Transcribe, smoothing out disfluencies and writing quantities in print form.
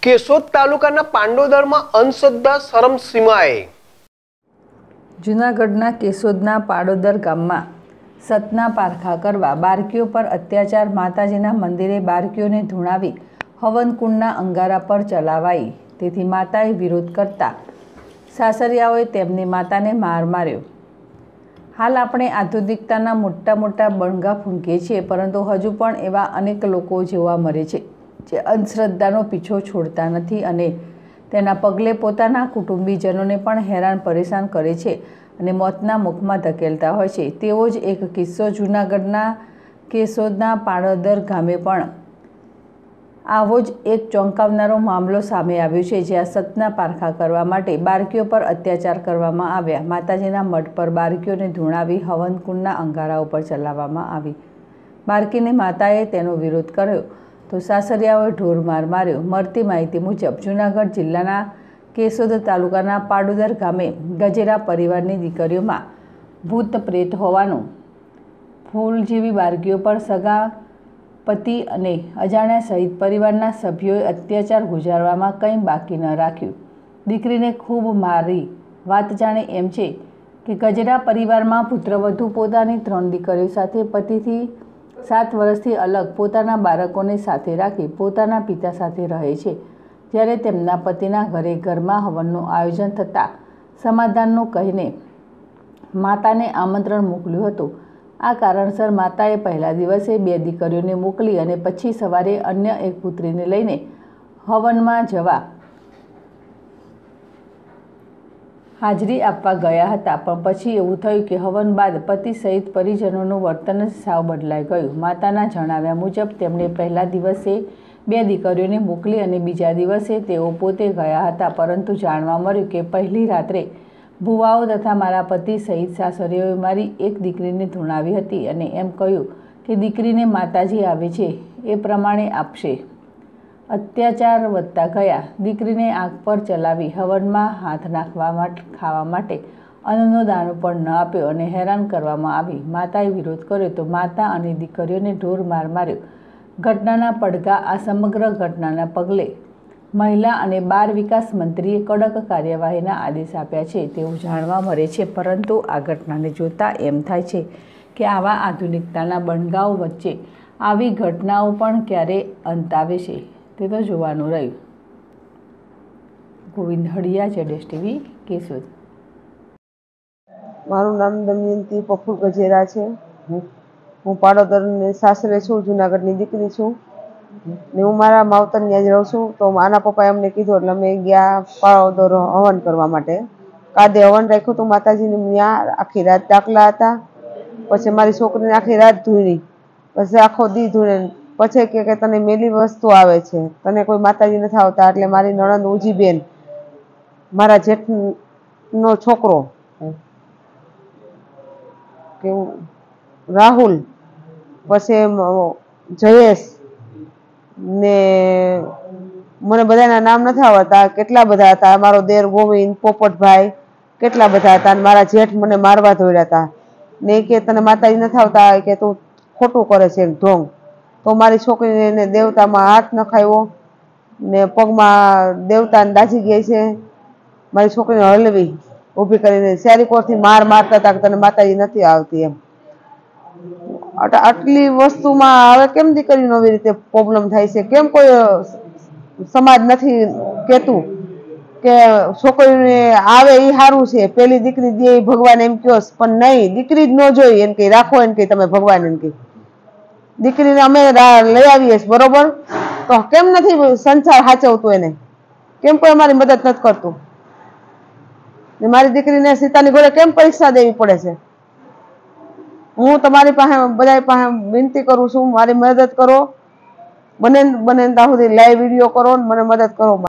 કેશોદ તાલુકાના પાંડોદરમાં અંધશ્રદ્ધા શરમસીમાએ. જૂનાગઢના કેશોદના પાડોદર ગામમાં સતના પારખા કરવા બાળકીઓ પર અત્યાચાર. માતાજીના મંદિરે બાળકીઓને ધૂણાવી હવનકુંડના અંગારા પર ચલાવાઈ. તેથી માતાએ વિરોધ કરતા સાસરિયાઓએ તેમની માતાને માર માર્યો. હાલ આપણે આધુનિકતાના મોટા મોટા બણગા ફૂંકીએ છીએ, પરંતુ હજુ પણ એવા અનેક લોકો જોવા મળે છે જે અંધશ્રદ્ધાનો પીછો છોડતા નથી અને તેના પગલે પોતાના કુટુંબીજનોને પણ હેરાન પરેશાન કરે છે અને મોતના મુખમાં ધકેલતા હોય છે. તેવો જ એક કિસ્સો જૂનાગઢના કેશોદના પાડોદર ગામે પણ આવો જ એક ચોંકાવનારો મામલો સામે આવ્યો છે, જ્યાં સતના પારખા કરવા માટે બાળકીઓ પર અત્યાચાર કરવામાં આવ્યા. માતાજીના મઢ પર બાળકીઓને ધૂણાવી હવનકુંડના અંગારા ઉપર ચલાવવામાં આવી. બાળકીને માતાએ તેનો વિરોધ કર્યો તો સાસરિયાઓએ ઢોરમાર માર્યો. મળતી માહિતી મુજબ જૂનાગઢ જિલ્લાના કેશોદ તાલુકાના પાડોદર ગામે ગજેરા પરિવારની દીકરીઓમાં ભૂત પ્રેત હોવાનું, ફૂલ જેવી બાળકીઓ પર સગા પતિ અને અજાણ્યા સહિત પરિવારના સભ્યોએ અત્યાચાર ગુજારવામાં કંઈ બાકી ન રાખ્યું. દીકરીને ખૂબ મારી. વાત જાણે એમ છે કે ગજેરા પરિવારમાં પુત્રવધુ પોતાની 3 દીકરીઓ સાથે પતિથી 7 વર્ષથી અલગ પોતાના બાળકોને સાથે રાખી પોતાના પિતા સાથે રહે છે. જ્યારે તેમના પતિના ઘરમાં હવનનું આયોજન થતાં સમાધાનનું કહીને માતાને આમંત્રણ મોકલ્યું હતું. આ કારણસર માતાએ પહેલા દિવસે 2 દીકરીઓને મોકલી અને પછી સવારે અન્ય એક પુત્રીને લઈને હવનમાં જવા હાજરી આપવા ગયા હતા. પણ પછી એવું થયું કે હવન બાદ પતિ સહિત પરિજનોનું વર્તન જ સાવ બદલાઈ ગયું. માતાના જણાવ્યા મુજબ તેમણે પહેલા દિવસે 2 દીકરીઓને મોકલી અને બીજા દિવસે તેઓ પોતે ગયા હતા, પરંતુ જાણવા મળ્યું કે પહેલી રાત્રે ભુવાઓ તથા મારા પતિ સહિત સાસરીઓએ મારી એક દીકરીને ધૂણાવી હતી અને એમ કહ્યું કે દીકરીને માતાજી આવે છે એ પ્રમાણે આપશે. અત્યાચાર વધતા ગયા. દીકરીને આંખ પર ચલાવી હવનમાં હાથ ખાવા માટે અન્નનો દાણો પણ ન આપ્યો અને હેરાન કરવામાં આવી. માતાએ વિરોધ કર્યો તો માતા અને દીકરીઓને ઢોર માર માર્યો. ઘટનાના પડઘા. આ સમગ્ર ઘટનાના પગલે મહિલા અને બાળ વિકાસ મંત્રીએ કડક કાર્યવાહીના આદેશ આપ્યા છે તેવું જાણવા મળે છે. પરંતુ આ ઘટનાને જોતા એમ થાય છે કે આવા આધુનિકતાના બણગાઓ વચ્ચે આવી ઘટનાઓ પણ ક્યારે અંત આવે છે તે તો જોવાનું રહ્યું. ગોવિંદ હડિયા, ZS TV, કેશોદ. મારું નામ દમયંતી પફુલ ગજેરા છે. હું પાડોદરની સાસરે છું, જૂનાગઢની દીકરી છું ને હું મારા માવતર ત્યાં જ રહું છું. તો આના પપ્પાએ અમને કીધું એટલે અમે ગયા પાડોદર હવન કરવા માટે. કાદે હવન રાખ્યું હતું માતાજીને. ત્યાં આખી રાત દાખલા હતા. પછી મારી છોકરીને આખી રાત ધૂણી, પછી આખો દી ધૂણે. પછી કે તને મેલી વસ્તુ આવે છે, તને કોઈ માતાજી નથી આવતા. એટલે મારી નણંદ ઉજીબેન, મારા જેઠનો છોકરો કે રાહુલ, પછી જયેશ ને મને બધાના નામ નથી આવડતા, કેટલા બધા હતા. મારો દેર ગોવિંદ, પોપટભાઈ, કેટલા બધા હતા. મારા જેઠ મને મારવા દોડ્યા હતા ને કે તને માતાજી નથી આવતા, કે તું ખોટું કરે છે ઢોંગ. તો મારી છોકરીને દેવતામાં હાથ નખાવ્યો ને પગમાં દેવતાને દાઝી ગઈ છે. મારી છોકરીને હલવી ઊભી કરીને શેરીકોરથી માર મારતા હતા કે તને માતાજી નથી આવતી એમ. આટલી વસ્તુમાં હવે કેમ દીકરીનો આવી રીતે પ્રોબ્લેમ થાય છે? કેમ કોઈ સમાજ નથી કહેતું કે છોકરીને આવે એ સારું છે, પેલી દીકરી દે ભગવાન એમ કહો? પણ નહીં, દીકરી જ ન જોઈ એમ કે રાખો એમ કે તમે ભગવાન એમ કે. દીકરીને અમે લઈ આવીએ છીએ બરોબર, તો કેમ નથી સંસાર સાચવતું એને? કેમ કોઈ અમારી મદદ નથી કરતું? ને મારી દીકરીને સીતાની ઘોડે કેમ પરીક્ષા દેવી પડે છે? હું તમારી પાસે બધા પાસે વિનંતી કરું છું, મારી મદદ કરો. બને ત્યાં સુધી લાઈવ વિડીયો કરો ને મને મદદ કરો.